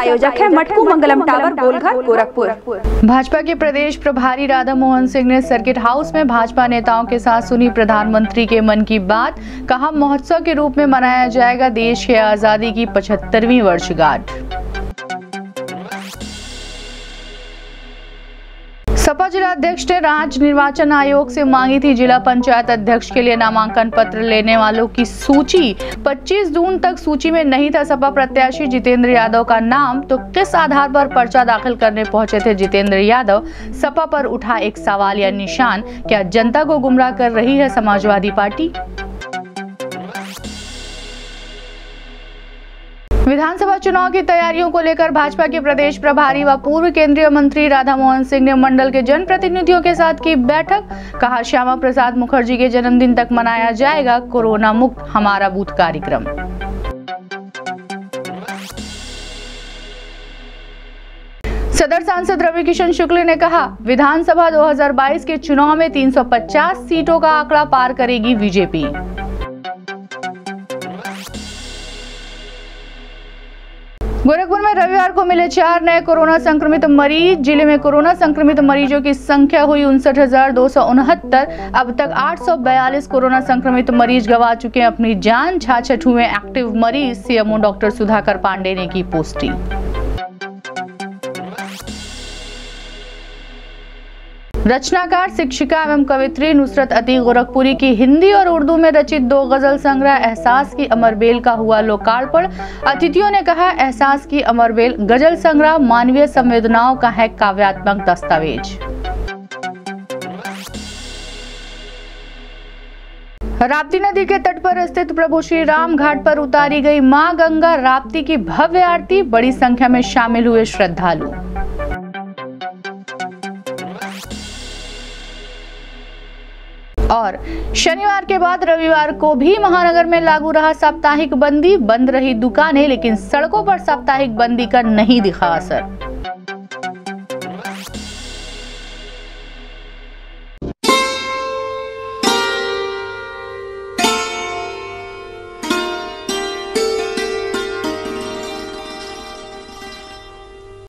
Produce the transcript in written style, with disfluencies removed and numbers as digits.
आयोजक है मटकू मंगलम टावर, गोलघर, गोरखपुर। भाजपा के प्रदेश प्रभारी राधा मोहन सिंह ने सर्किट हाउस में भाजपा नेताओं के साथ सुनी प्रधानमंत्री के मन की बात। कहा, महोत्सव के रूप में मनाया जाएगा देश के आजादी की 75वीं वर्षगांठ। सपा जिला अध्यक्ष ने राज्य निर्वाचन आयोग से मांगी थी जिला पंचायत अध्यक्ष के लिए नामांकन पत्र लेने वालों की सूची। 25 जून तक सूची में नहीं था सपा प्रत्याशी जितेंद्र यादव का नाम, तो किस आधार पर पर्चा दाखिल करने पहुंचे थे जितेंद्र यादव? सपा पर उठा एक सवाल या निशान, क्या जनता को गुमराह कर रही है समाजवादी पार्टी? विधानसभा चुनाव की तैयारियों को लेकर भाजपा के प्रदेश प्रभारी व पूर्व केंद्रीय मंत्री राधा मोहन सिंह ने मंडल के जनप्रतिनिधियों के साथ की बैठक। कहा, श्यामा प्रसाद मुखर्जी के जन्मदिन तक मनाया जाएगा कोरोना मुक्त हमारा बूथ कार्यक्रम। सदर सांसद रवि किशन शुक्ल ने कहा, विधानसभा 2022 के चुनाव में 350 सीटों का आंकड़ा पार करेगी बीजेपी। गोरखपुर में रविवार को मिले 4 नए कोरोना संक्रमित मरीज। जिले में कोरोना संक्रमित मरीजों की संख्या हुई 59,269। अब तक 842 कोरोना संक्रमित मरीज गंवा चुके हैं अपनी जान। 66 हुए एक्टिव मरीज। सीएमओ डॉक्टर सुधाकर पांडे ने की पुष्टि। रचनाकार, शिक्षिका एवं कवित्री नुसरत अती गोरखपुरी की हिंदी और उर्दू में रचित 2 गजल संग्रह एहसास की अमर बेल का हुआ लोकार्पण। अतिथियों ने कहा, एहसास की अमर बेल गजल संग्रह मानवीय संवेदनाओं का है काव्यात्मक दस्तावेज। राप्ती नदी के तट पर स्थित प्रभु श्री राम घाट पर उतारी गई मां गंगा राप्ती की भव्य आरती। बड़ी संख्या में शामिल हुए श्रद्धालु। और शनिवार के बाद रविवार को भी महानगर में लागू रहा साप्ताहिक बंदी। बंद रही दुकानें, लेकिन सड़कों पर साप्ताहिक बंदी का नहीं दिखा असर।